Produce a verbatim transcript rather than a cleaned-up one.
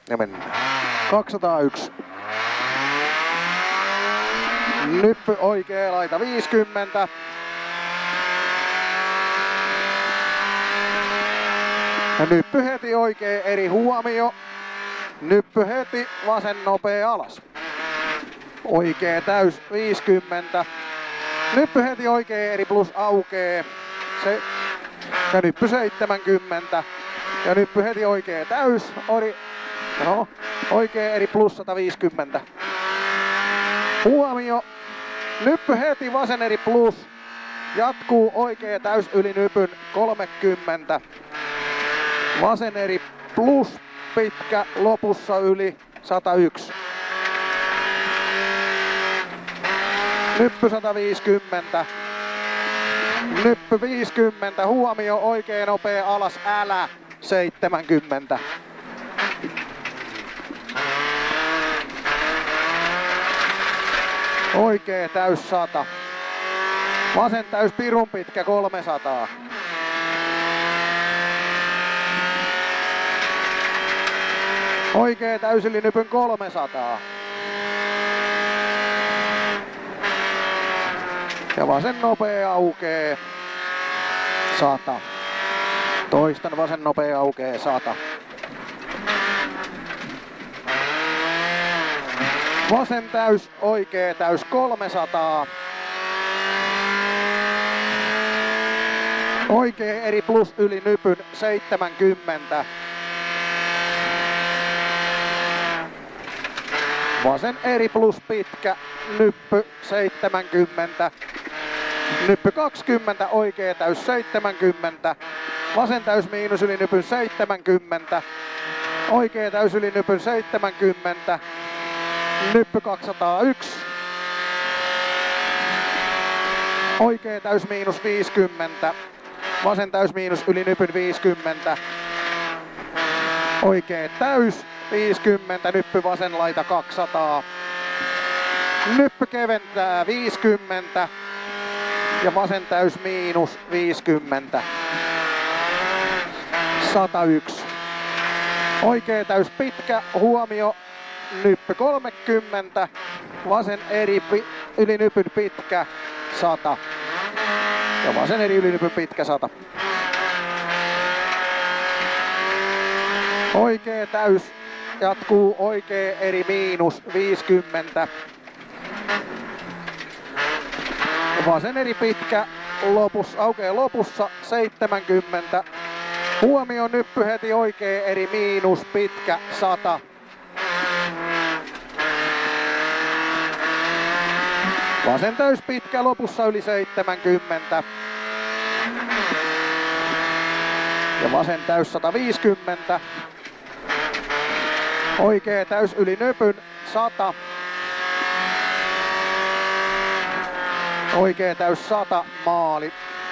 Ja mennään. kaksisataayksi. Nyppy oikea laita viisikymmentä. Ja nyppy heti oikea eri huomio. Nyppy heti vasen nopea alas. Oikea täys viisikymmentä. Nyppy heti oikea eri plus aukee. Se, ja nyppy seitsemänkymmentä. Ja nyppy heti oikea täys. Ori, no, oikea eri plus sata viisikymmentä. Huomio. Nyppy heti vasen eri plus. Jatkuu oikea täys yli nypyn kolmekymmentä. Vasen eri plus pitkä lopussa yli sata yksi. Nyppy sata viisikymmentä. Nyppy viisikymmentä. Huomio oikea nopea alas älä seitsemänkymmentä. Oikea täys sata. Vasen täys pirun pitkä kolmesataa. Oikea täys yli nypyn kolmesataa. Ja vasen nopea aukee sata. Toistan vasen nopea aukee sata. Vasen täys, oikea täys kolmesataa. Oikea eri plus yli nypyn seitsemänkymmentä. Vasen eri plus pitkä, nyppy seitsemänkymmentä. Nyppy kaksikymmentä, oikea täys seitsemänkymmentä. Vasen täys miinus yli nypyn seitsemänkymmentä. Oikea täys yli nypyn seitsemänkymmentä. Nyppy kaksisataayksi. Oikea täys miinus viisikymmentä. Vasen täys miinus yli nypyn viisikymmentä. Oikea täys viisikymmentä. Nyppy vasen laita kaksisataa. Nyppy keventää viisikymmentä. Ja vasen täys miinus viisikymmentä. sata yksi. Oikea täys pitkä, huomio. Nyppy kolmekymmentä. Vasen eri yli nypyn pitkä sata. Ja vasen eri yli nypyn pitkä sata. Oikea täys jatkuu oikea eri miinus viisikymmentä. Vasen eri pitkä lopussa, aukeaa lopussa seitsemänkymmentä. Huomio nyppy heti oikea eri miinus pitkä sata. Vasen täys pitkä lopussa yli seitsemänkymmentä. Ja vasen täys sata viisikymmentä. Oikea täys yli nypyn sata. Oikea täys sata maali.